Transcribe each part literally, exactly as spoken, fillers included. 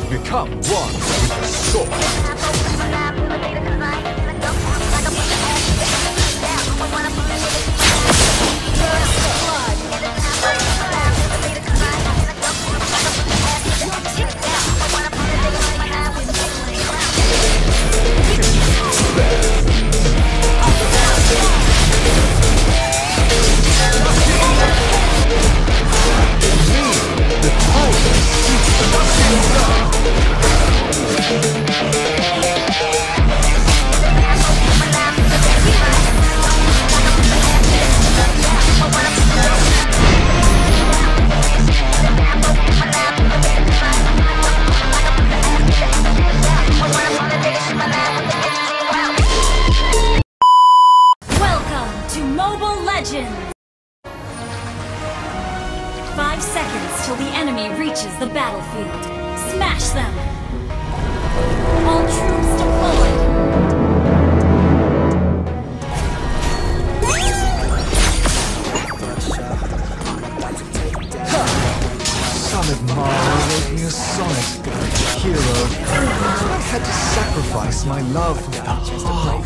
Become one. Sword. Five seconds till the enemy reaches the battlefield. Smash them! All troops deployed! Son of Mara wrote me a sonnet. Hero, I had to sacrifice my love with the heart.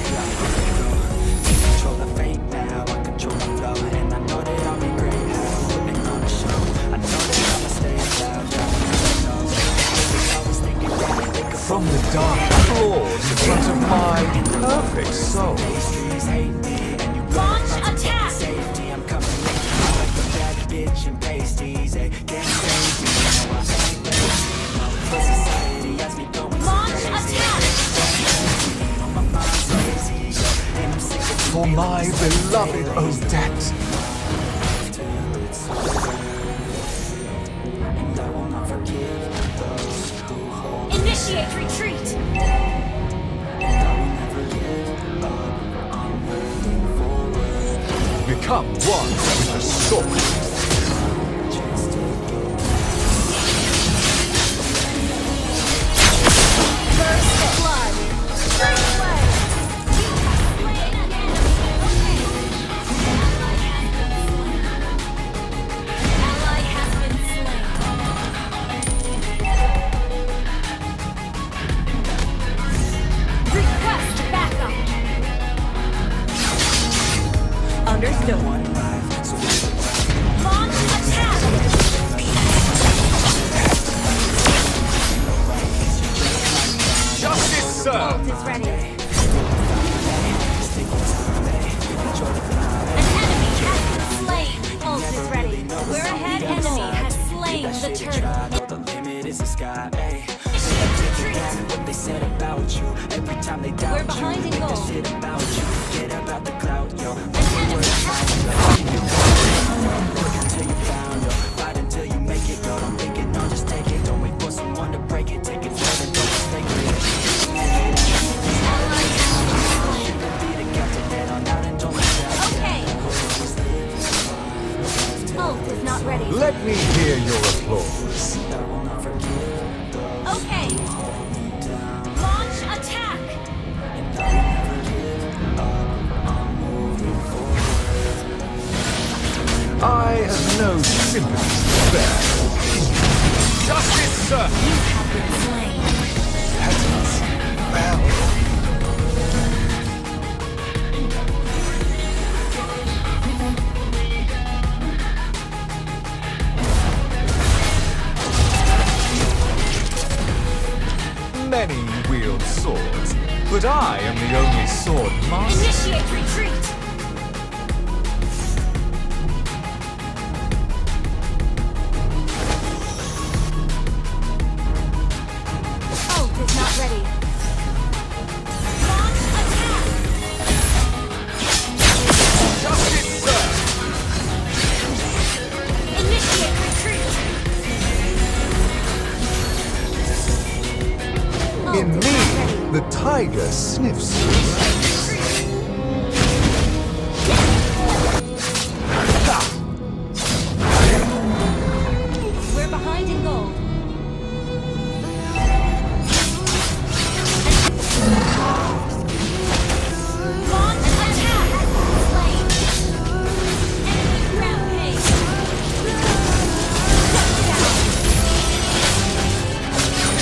From the dark claws in front of my perfect soul. Launch attack! Launch attack! For my beloved Odette. Initiate retreat! Become one with the sword. First blood! First blood! Ally has been slain. Request backup! Understood. Launch attack! Justice Ult served! is ready. An enemy has been slain. Ult is ready. We're ahead. Enemy has slain the turtle. The limit is the sky, ayy. Initiate retreat. What they said about you, every time they doubt We're behind you, in make goal. that shit about you, forget about the clout, yo. An enemy has Work until you found, yo. Fight until you make it, yo. Don't think it, no, just take it. Don't wait for someone to break it. Take it further, don't mistake it. Be the captain, head on out and don't let down. okay. Ult is not ready. Let me hear your applause. Okay. Launch attack. I have no sympathy to spare. Justice, sir! You have been slain. Petals fell. Many wield swords, but I am the only sword master. Initiate retreat. Ult is not ready. Launch attack. Justice, sir! Initiate retreat. In Ult is me, not ready. the tiger sniffs. Ha! We're behind in gold. Launch attack. Slain. Enemy rampage. Shut down.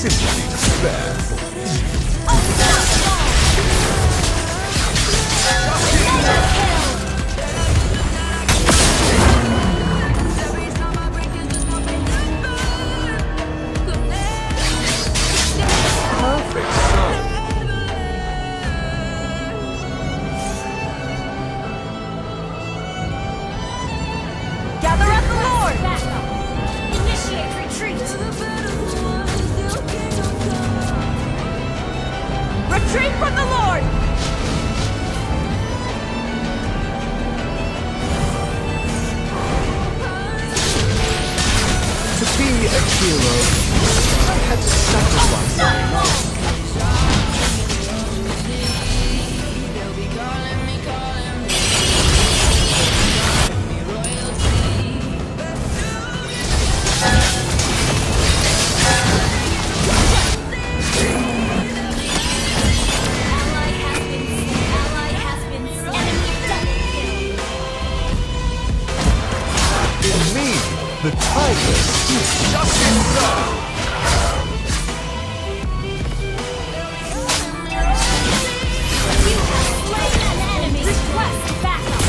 sympathy to spare. Perfect son. Gather up the Lord! Back up. Initiate retreat. Retreat from the Lord! To be a hero, I had to sacrifice my life. Ally has been ally has been enemy double kill. In me, the tiger speaks justice, sir. You have slain an enemy. Request backup.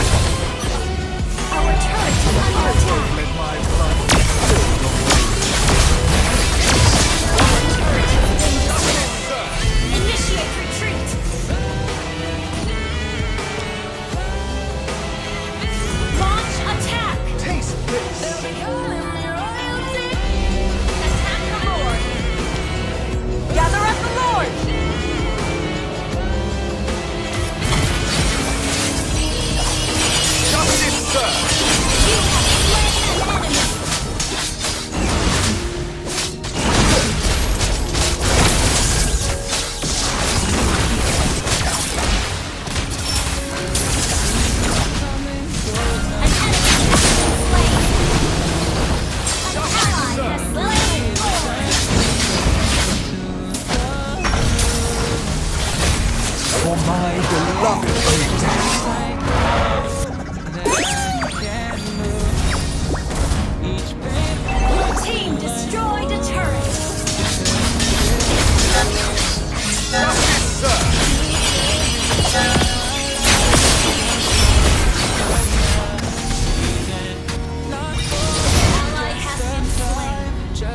Our turret is under attack. Let my blood fill the road. Our turret has been destroyed. Initiate retreat. Launch attack. Taste this. Attack the Lord. Gather up the Lord! Justice, sir. You have slain an enemy. An enemy has been slain. An ally has slain For my beloved Odette. Blue team destroyed a turret. Justice, sir. Ally has been slain.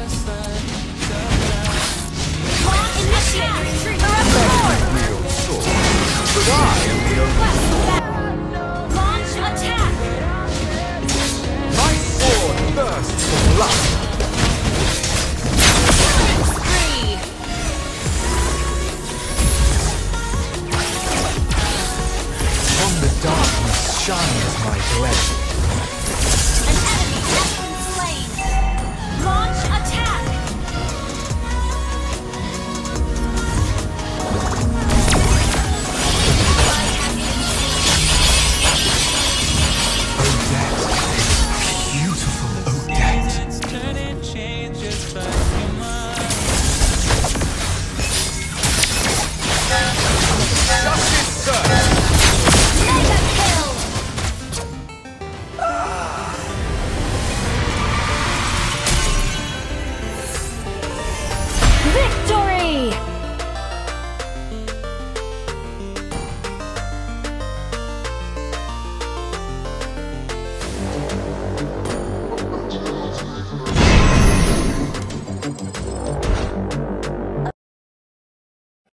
Launch initiate retreat. Real sword. But I am the only. Request back. Launch attack. My sword bursts for blood. Spree. From the darkness shines my blade. An enemy has been slain. Launch attack. Ally has been Odette. Beautiful Odette. Justice, sir. mega kill. Victory.